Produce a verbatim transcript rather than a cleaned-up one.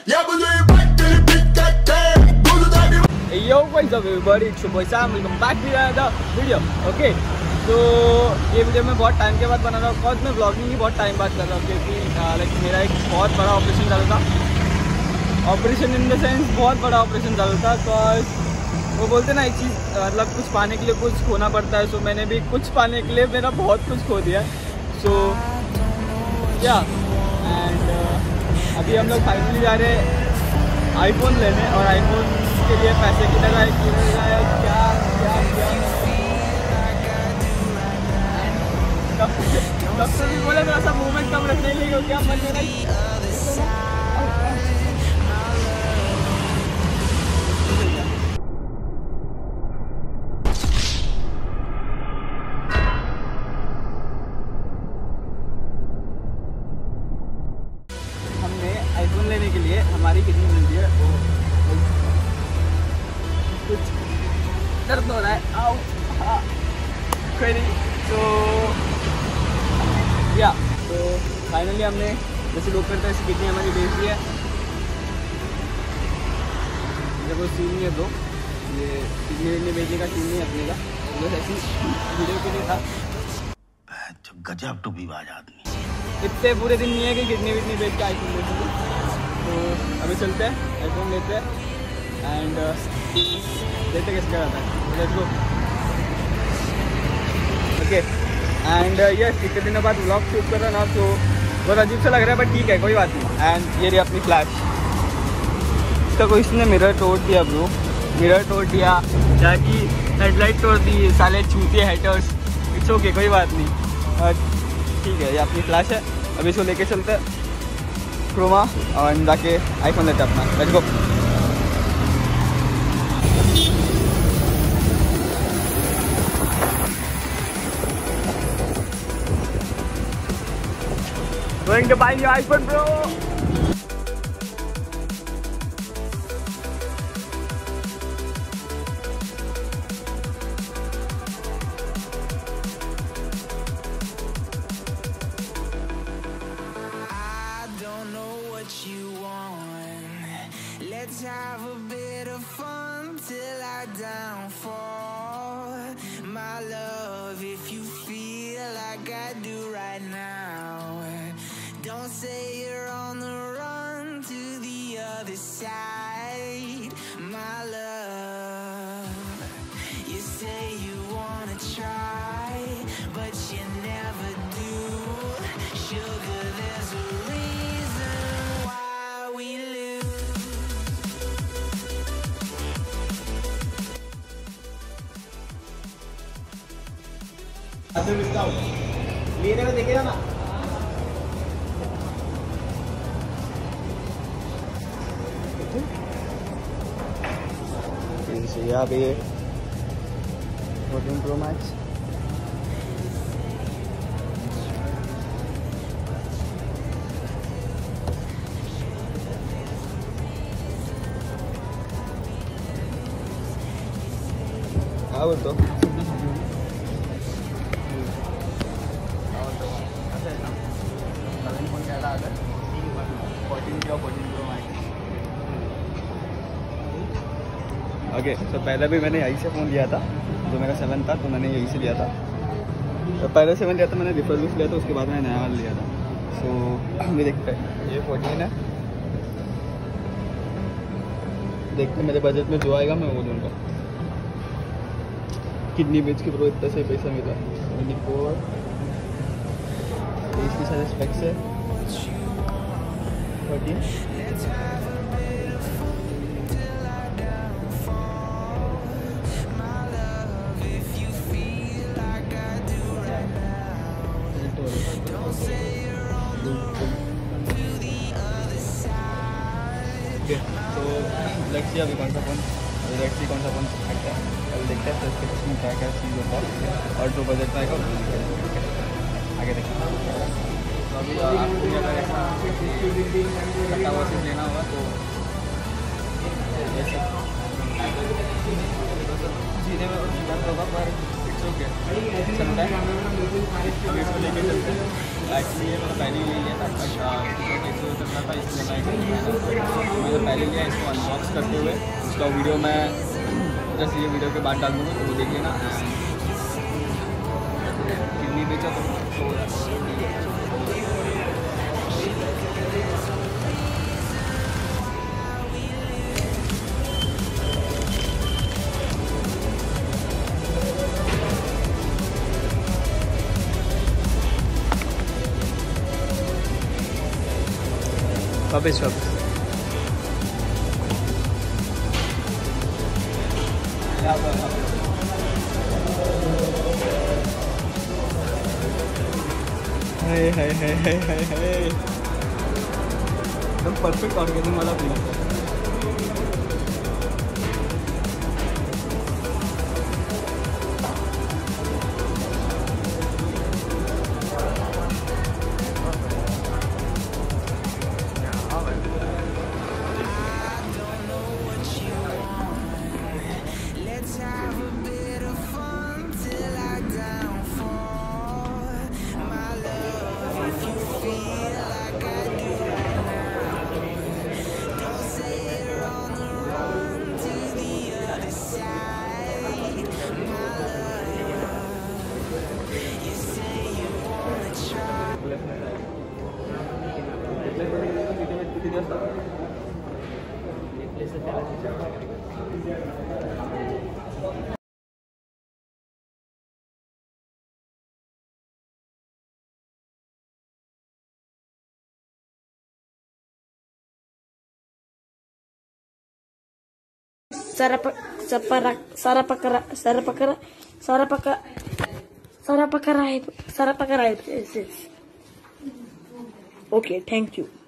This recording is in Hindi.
Yo, what's up everybody? It's your boy Sam. Welcome back to another video. Okay, तो ये वीडियो मैं बहुत टाइम के बाद बना रहा हूँ, बिकॉज मैं ब्लॉगिंग ही बहुत टाइम बाद कर रहा हूँ, क्योंकि लाइक मेरा एक बहुत बड़ा ऑपरेशन चल था। ऑपरेशन इन द सेंस बहुत बड़ा ऑपरेशन चल था, बिकॉज वो बोलते ना एक चीज़ मतलब कुछ पाने के लिए कुछ खोना पड़ता है। सो मैंने भी कुछ पाने के लिए मेरा बहुत कुछ खो दिया। सो या एंड अभी हम लोग फाइनली जा रहे हैं आईफोन लेने, और आईफोन के लिए पैसे की लगा है कि क्या क्या क्या डॉक्टर भी बोला थोड़ा सा मूवमेंट कम रखने के लिए, क्या मन मेरा हमने आईफोन लेने के लिए हमारी कितनी मिलती है वो कुछ दर्द हो रहा है। आओ हाँ करी तो या तो फाइनली हमने जैसे लोग करते हैं ऐसी कितनी हमारी बेच दी है। जब वो सीन नहीं है तो ये कितनी कितनी बेचने का सीन नहीं है अपने का, बस ऐसी वीडियो के लिए था। गजब टू भी बाज आदमी, इतने पूरे दिन नहीं है कि कितनी कितनी बेच के आईफोन ले सकते। तो अभी चलते हैं आईफोन लेते हैं एंड देखते कैसे क्या रहता है। Let's go. Okay and yes इतने दिनों बाद व्लॉग शूट कर रहा ना, तो बहुत अजीब सा लग रहा है, बट ठीक है कोई बात नहीं। एंड ये रही अपनी फ्लैश, इसका कोई इसने मिरर तोड़ दिया ब्रो, मिरर तोड़ दिया, जाकि हेडलाइट तोड़ दी, साले चूतिए हेटर्स। इट्स ओके कोई बात नहीं, ठीक है। ये अपनी फ्लैश है, अभी इसको लेके चलते हैं क्रोमा और जाके आईफोन लेते हैं अपना। Let's go. Going to buy your iPhone, bro. Let's have a bit of fun till I downfall. My love, if you feel like I do right now, don't say you're on the run to the other side. My love, you say you wanna try, but you never do. Sugar, there's a reason why we lose. लेने में देखेगा ना, यहाँ पे फोर्टीन प्रो मैक्स हाँ बोल तो ओके। सो पहले भी मैंने यहीं से फ़ोन लिया था, जो मेरा सेवन था तो मैंने यहीं से लिया था। तो पहले सेवन लिया था मैंने, रिफर्बिश लिया था, उसके बाद मैंने नया वाला लिया था। सो so, ये देखते हैं, ये फोर्टीन है। देखते मेरे बजट में जो आएगा मैं वो लूँगा। किडनी बेच के प्रो इतना सही पैसा मिला, ट्वेंटी फोर इसके सारे स्पेक्स है फोर्टीन। तो लेट्स सी अभी कौन सा फोन लेट्स सी कौन सा फोन खरीदता है, अभी देखते हैं स्पेसिफिकेशन में क्या क्या चीज़ होता है और जो बजट में आएगा आगे देखते हैं। तो अभी आपको अगर ऐसा कटा हुआ चीज़ लेना होगा तो जैसे जीने में दर्द होगा, पर इट्स ओके चलता है। इसको लेके चलते हैं। एक्चुअली ये मैंने पहले ही लिया था, बट चलना था इसलिए मैं से पहले लिया इसको अनबॉक्स करते हुए। इसका वीडियो मैं जैसे ये वीडियो के बाद डाल दूँगा तो वो देख लेना। कितनी बेचा तो वापस वापस हाय हाय हाय हाय हाय हाय एकदम परफेक्ट ऑर्गेनिक वाला पीस है। Sarapa sapara sarapakara sarapakara sarapaka sarapakara sarapakara. Yes, yes. Okay, thank you.